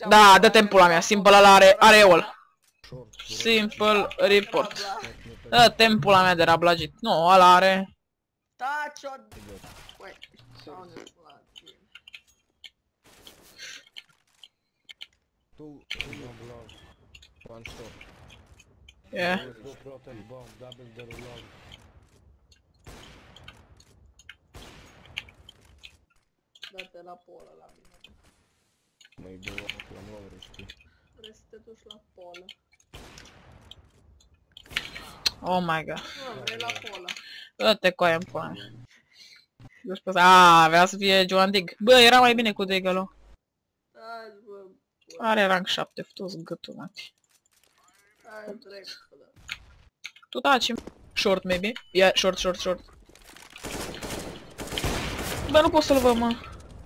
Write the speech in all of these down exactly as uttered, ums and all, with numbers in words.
Da, dă-te în pula mea, simple ăla are, are eol. Simple report. Dă-te în pula mea de rablagit. Nu, ăla are... Taci-o... Uai, Tu, bomb long, one shot. Yeah. Protect bomb, double the reload. dă-te la polă la mine. Mai două la nouă, știi? Vrei să te duci la polă. Oh my god. Nu, vrei la polă. Dă-te coaie în pula mea. Aaa, avea să fie Joan Dig. Bă, era mai bine cu Deagle-ul. Taci, bă. Are rank șapte, fătos gâtul, mati. Hai, trec, bă. Tu taci. Short, maybe. Yeah, short, short, short. Bă, nu pot să-l văd, mă.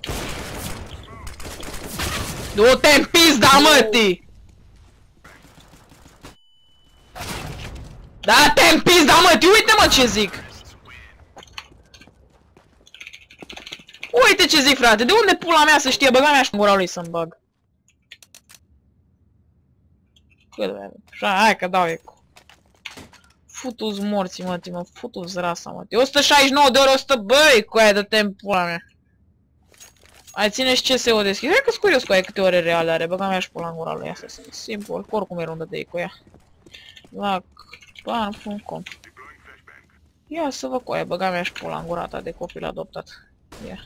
Du-te în pizda, mătii! Da-te în pizda, mătii! Uite, mă, ce zic! Uite ce zic, frate! De unde pula mea să știe? Băga mea și în gura lui să-mi bag. Cât de... Hai că dau eco. Futu-ți morții, mătii, mă. Futu-ți rasa, mătii. o sută șaizeci și nouă de ori, o sută... Băi, coaie, dă-te în pula mea. Ai ține-și C S-ul deschis. Hai că-s curios cu aia câte ore reale are. Băga mea și pula în gura lui. Asta e simplu. Oricum e rundă de ei cu ea. La... ban punct com. Ia să văd cu aia. Băga mea și pula în gura ta de copil adoptat. Ia.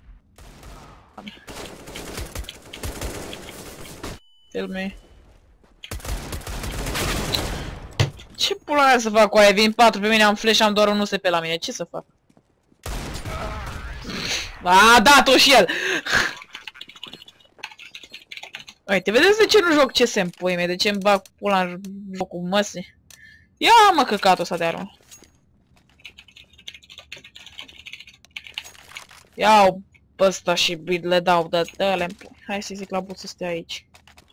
Tell me. Ce pula mea să fac cu aia? Vin patru pe mine, am flash, am doar un U S P la mine. Ce să fac? A, dat-o și el! Uite, vedeți de ce nu joc C S în pui mei? De ce îmi bag pula în jocul măsii? Ia mă căcatul ăsta de armă. Iau pe ăsta și le dau, dă-le în pui. Hai să zic la but să stea aici.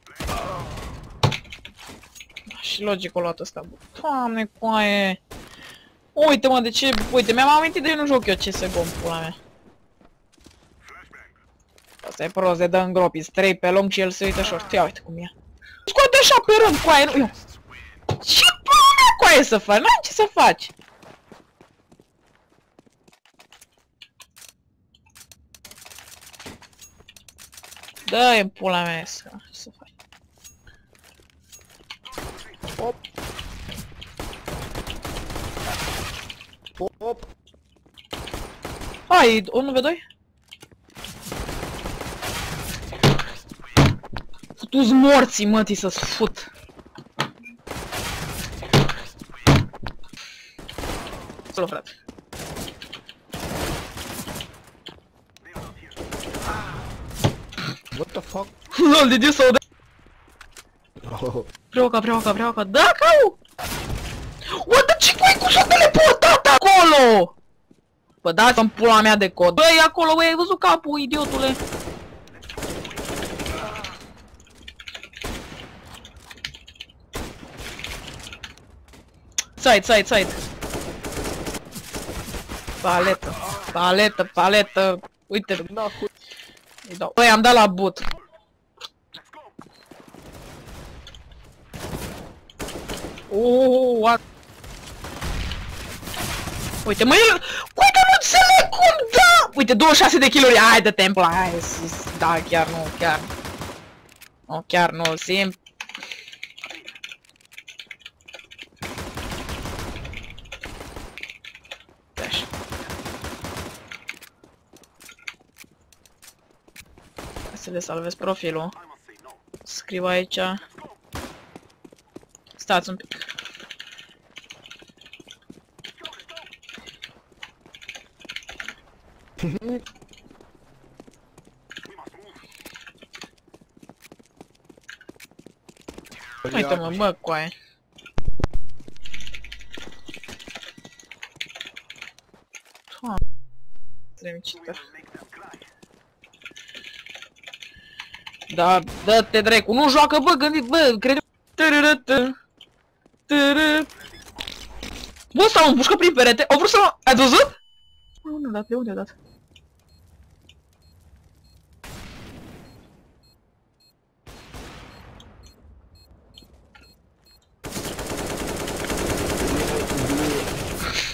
Și logic o luat ăsta, bă. Doamne, coaie! Uite mă, de ce... Uite, mi-am amintit de nu joc eu C S G O în pula mea. Asta e prost, de dă în gropi, trei pe lung și el se uită short. Ia uite cum e. Scoate așa pe rând, coaie, nu... Ce pula mea, coaie, să faci? N-ai ce să faci! Dă-i în pula mea să... să faci. Hop! Hop! Hai, unu v doi? Futu-ți morții, mătii, să-ți fut. Solo, frate. What the fuck? Lol, did you saw that? Oh. Preoca, preoca, preoca. Da, cau! What the ce cu s-a teleportat acolo? Bă, dați-mi pula mea de cod. Băi, acolo, băi, ai văzut capul, idiotule? Side, side, side. Paletă, paletă, paletă. Uite, îi dau. Băi, am dat la but. Uuuu, uite, mă, el... Uite, nu înțeleg cum, da! Uite, douăzeci și șase de kill-uri, hai de templu, hai, da, chiar nu, chiar nu. Nu, chiar nu, simt. Așa. Să le salvez profilul. Scriu aici. Stați un pic. Uite-mă, bă, coaie. Doamne, tremicită. Da, dă-te dracu, nu joacă, bă, gândit, bă, crede... Bă, ăsta mă împușcă prin perete, au vrut să mă... Ai văzut? Unde a dat, de unde a dat?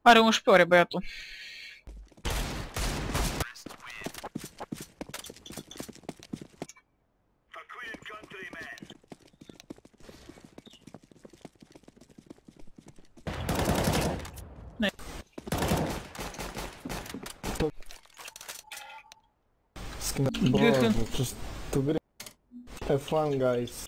Are unsprezece ore băiatul. Bro, just to green. Have fun, guys.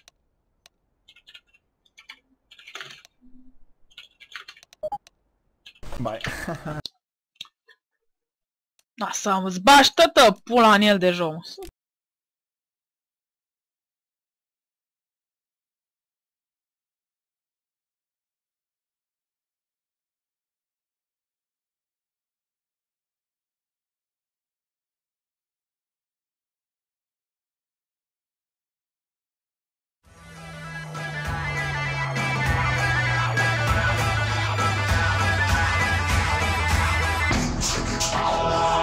Bye. Asta am îți bași tătă pula în el de joc. Oh,